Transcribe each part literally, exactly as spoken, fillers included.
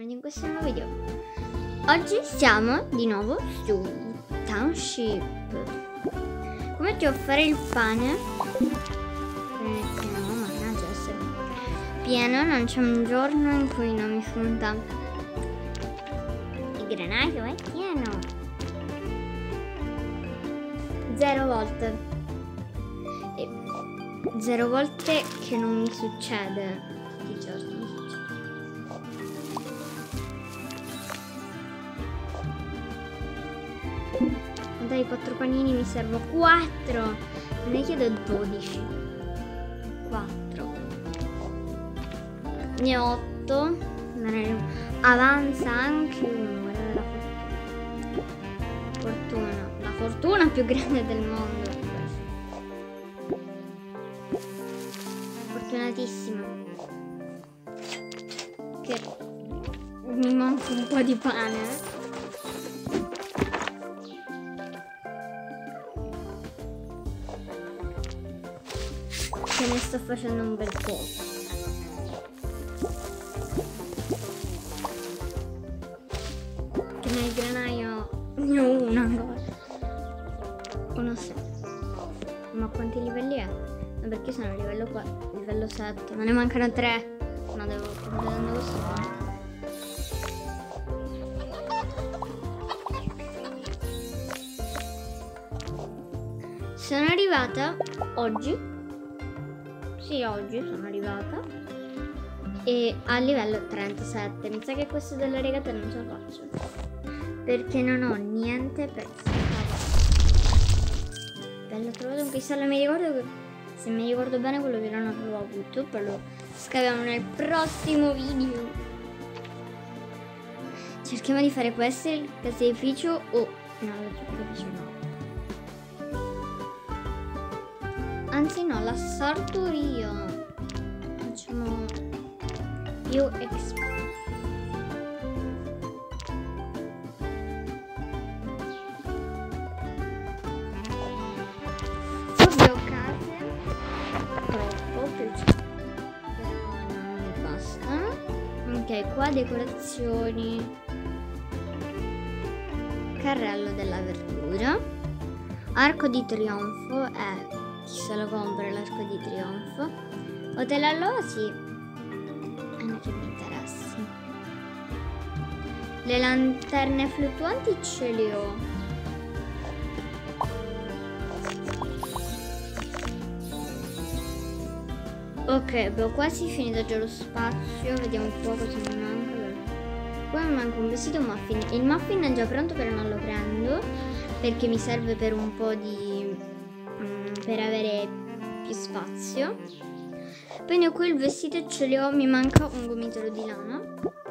benvenuti in questo nuovo video. Oggi siamo di nuovo su Township. Come devo fare il pane? Perché no, mannaggia, essere pieno, non c'è un giorno in cui non mi spunta. Il granaio è pieno. Zero volte. E zero volte che non mi succede. Di giorno. Dai, quattro panini mi servo quattro. Ne chiedo dodici. quattro. Ne ho otto. Avanza anche uno. Guarda la fortuna. La fortuna più grande del mondo. Fortunatissima. Che mi manca un po' di pane. Che ne sto facendo un bel po'. Che nel granaio ne ho una ancora. Uno sette. Ma quanti livelli è? No, perché sono a livello qua, livello sette. Ma ne mancano tre. No, devo prendere questo qua. Sono arrivata oggi. Sì, oggi sono arrivata e a livello trentasette. Mi sa che questo delle regate non ce la faccio perché non ho niente per scavare. Bello, ho trovato un cristallo. Mi ricordo che, se mi ricordo bene, quello che non avevo avuto, poi lo scaviamo nel prossimo video. Cerchiamo di fare questo, il caseificio o oh, no, il caseificio no. Anzi no, la sartoria. Facciamo più exp. Ovvio case. Troppo più. Però non mi bastano. Ok, qua decorazioni. Carrello della verdura. Arco di trionfo è. Chi se lo compra l'arco di trionfo? Hotel allora sì. Non che mi interessi. Le lanterne fluttuanti ce le ho. Ok, abbiamo quasi finito già lo spazio. Vediamo un po' cosa mi manca. Qua mi manca un vestito muffin. Il muffin è già pronto, però non lo prendo perché mi serve per un po' di... per avere più spazio. Quindi qui il vestito ce li ho. Mi manca un gomitolo di lana.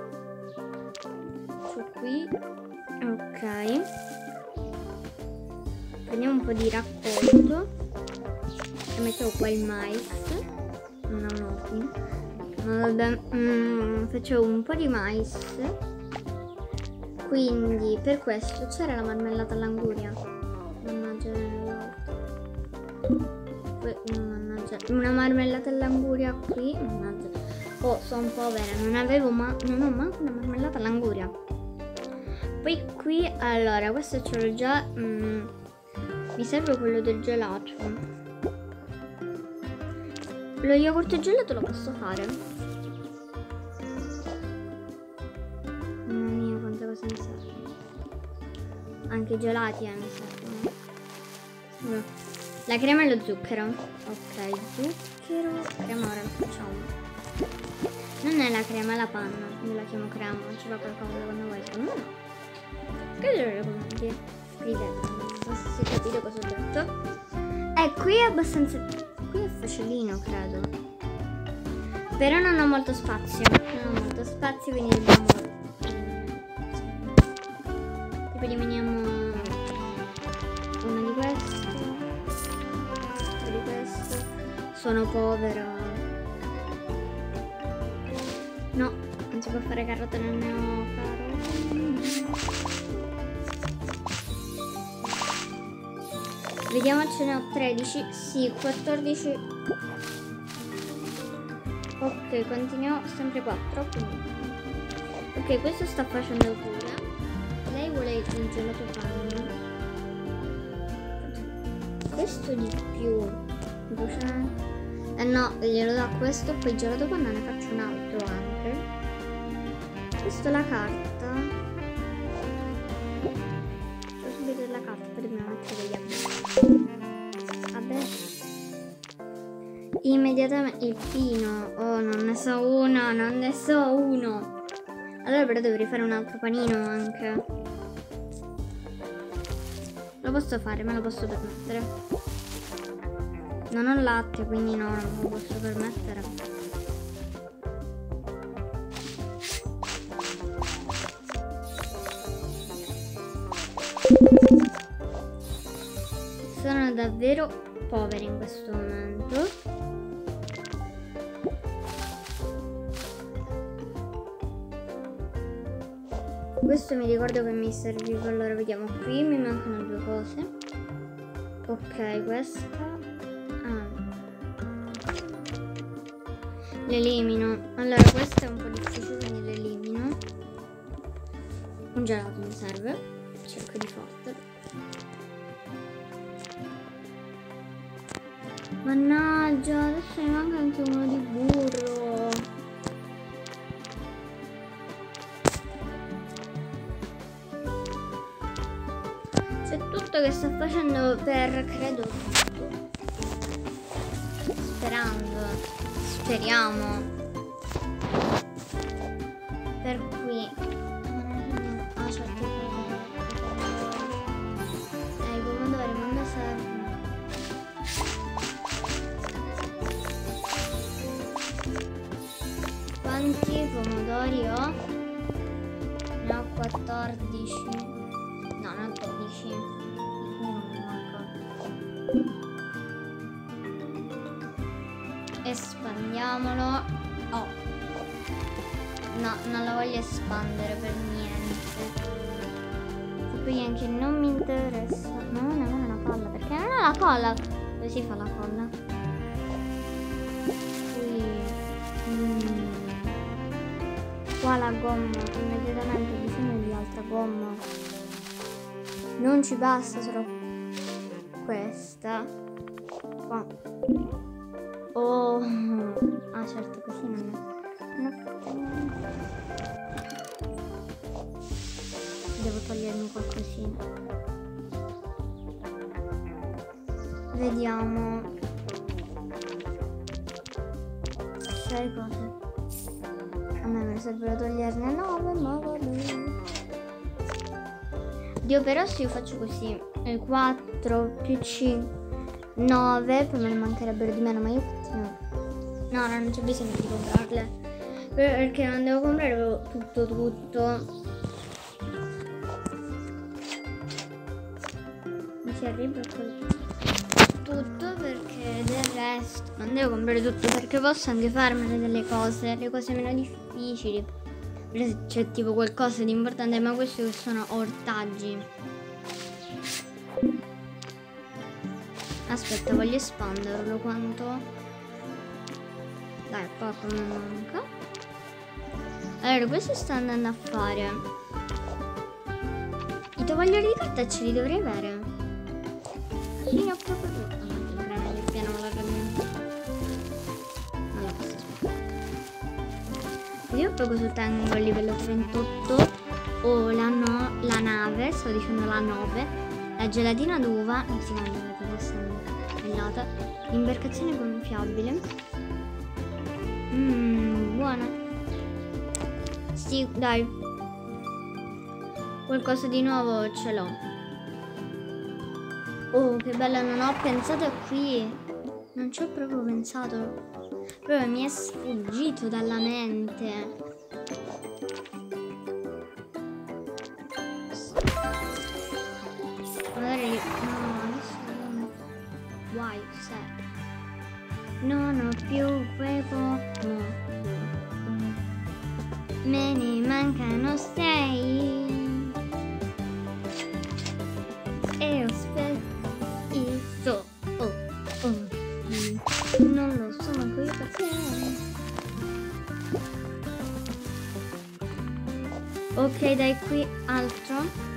C'ho qui. Ok, prendiamo un po' di raccolto e mettiamo qua il mais. Non ha un ordine. Ma vabbè, mm, facevo un po' di mais. Quindi per questo c'era la marmellata all'anguria. Mannaggia, una marmellata all'anguria qui. Mannaggia. Oh, sono povera, non avevo ma non ho manco una marmellata all'anguria. Poi qui, allora, questo ce l'ho già. mm, Mi serve quello del gelato. Lo yogurt gelato lo posso fare. Mamma mia, quante cose mi servono. Anche i gelati eh, mi servono. No. La crema e lo zucchero. Ok, zucchero. Crema ora lo facciamo. Non è la crema, è la panna. Io la chiamo crema. Ci va qualcosa quando vuoi. Secondo me no. Che devo commenti? Scrivete. Non so se capite cosa ho detto. Eh, qui è abbastanza. Qui è facilino, credo. Però non ho molto spazio. Non ho molto spazio, quindi dobbiamo. Tipo eliminiamo una di queste. Di questo. Sono povera. No, non si può fare carote, non ne ho carote. Vediamo, ce ne ho tredici. Sì, quattordici. Ok, continuiamo sempre quattro. Quindi Ok, questo sta facendo pure. Lei vuole il gelato panna. Questo di più. Eh no, glielo do a questo, poi il gelato panna ne faccio un altro anche. Questo la carta. Faccio subito la carta, poi dobbiamo mettere gli abiti. Vabbè. Immediatamente il pino. Oh, non ne so uno, non ne so uno. Allora però dovrei fare un altro panino anche. Lo posso fare, me lo posso permettere. Non ho latte, quindi no, non me lo posso permettere. Sono davvero poveri in questo momento. Questo mi ricordo che mi serviva, allora vediamo qui, mi mancano due cose. Ok, questa. Ah. L'elimino. Allora questa è un po' difficile, quindi l'elimino. Un gelato mi serve. Cerco di forte. Mannaggia, adesso mi manca anche uno di burro. C'è tutto che sto facendo per, credo, tutto. Sperando, speriamo. Per qui. Ah, certo. Eh, i pomodori, ma mi servono. Quanti pomodori ho? Ne ho quattordici. No, non dodici. No, espandiamolo. Oh. No, non la voglio espandere per niente. E poi anche non mi interessa. No, non è una colla, perché non è la colla. Dove si fa la colla? Qui. Mm. Qua la gomma. Immediatamente ho bisogno di altra gomma. Non ci basta solo questa. Qua. Oh. Ah, certo, così non è. Non ho fatto niente. Devo togliermi qualcosina. Vediamo. Sei cose. A me mi serve toglierne nove, ma va bene. Dio, però se io faccio così, il quattro più cinque, nove, poi me ne mancherebbero di meno, ma io continuo. No, no, non c'è bisogno di comprarle, perché non devo comprare tutto tutto. Mi si arriva così. Tutto perché del resto non devo comprare tutto, perché posso anche farmene delle cose, le cose meno difficili. C'è tipo qualcosa di importante, ma questi che sono ortaggi. Aspetta, voglio espanderlo quanto? Dai, poco mi manca. Allora, questo sta andando a fare. I tovaglioli di carta ce li dovrei avere. Sì, ne ho proprio due. Ah, il piano la io poi cosa tengo a livello trentotto ho la, no, la nave, sto dicendo la nove, la gelatina d'uva, non si chiama gelatina, questa è bellata, l'imbarcazione gonfiabile. Mmm, buona. Sì, dai. Qualcosa di nuovo ce l'ho. Oh, che bella, non ho pensato qui. Non ci ho proprio pensato. Proprio mi è sfuggito dalla mente. Magari no, adesso non. Why set? Non ho più quei no. Me ne mancano sei. E ho spedito. Oh, oh. Non lo so, ma qui perché. Ok, dai, qui altro.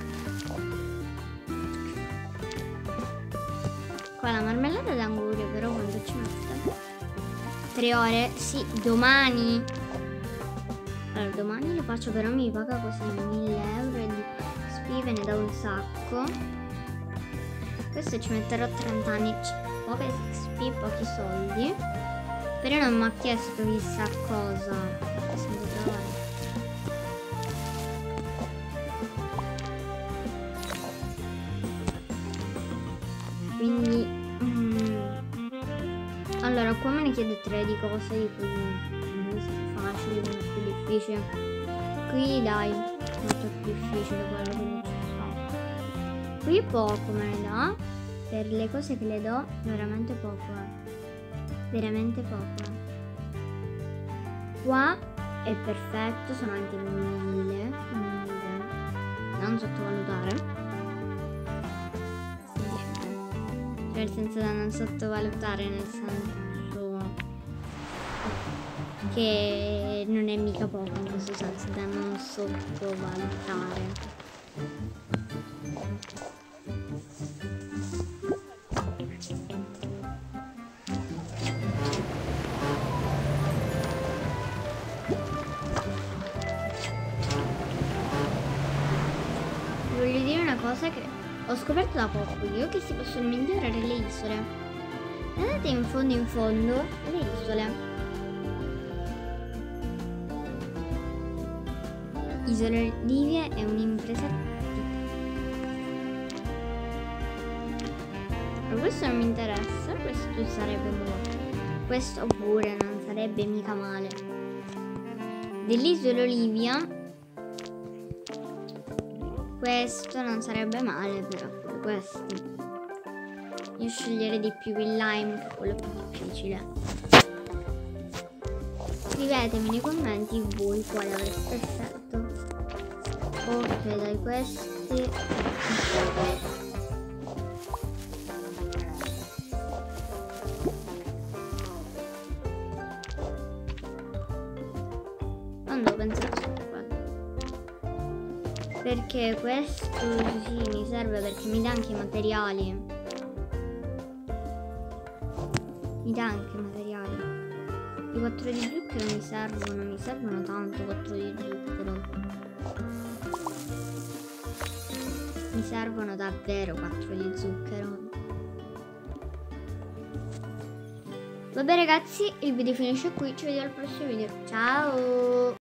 Qua la marmellata d'anguria, però quando ci mette? Tre ore? Sì, domani. Allora, domani lo faccio, però mi paga così mille euro e di X P ve ne dà un sacco. Questo ci metterò trenta anni. Poche X P, pochi soldi. Però non mi ha chiesto chissà cosa. Sento trovare. Quindi mm, allora qua me ne chiede tre di cose di cui uno è più facile, uno è più difficile. Qui dai, molto più difficile quello che non ci so. Qui poco me ne dà. Per le cose che le do veramente poco, eh. Veramente poco, eh. Qua è perfetto, sono anche mille, mille. Non sottovalutare. Nel senso da non sottovalutare, nel senso che non è mica poco, in questo senso da non sottovalutare. Voglio dire una cosa che ho scoperto da poco io, che si possono migliorare le isole. Andate in fondo in fondo le isole. Isole Livie è un'impresa. Ma questo non mi interessa, questo sarebbe buono. Questo pure non sarebbe mica male. Dell'isola Olivia questo non sarebbe male, però questi io sceglierei di più il lime, che è quello più difficile. Scrivetemi nei commenti voi quale avreste scelto. Ok, dai, questi non devo pensare su quello, perché questo sì mi serve, perché mi dà anche i materiali. Mi dà anche i materiali. I quattro di zucchero mi servono, mi servono tanto quattro di zucchero. Mi servono davvero quattro di zucchero. Vabbè ragazzi, il video finisce qui, ci vediamo al prossimo video. Ciao!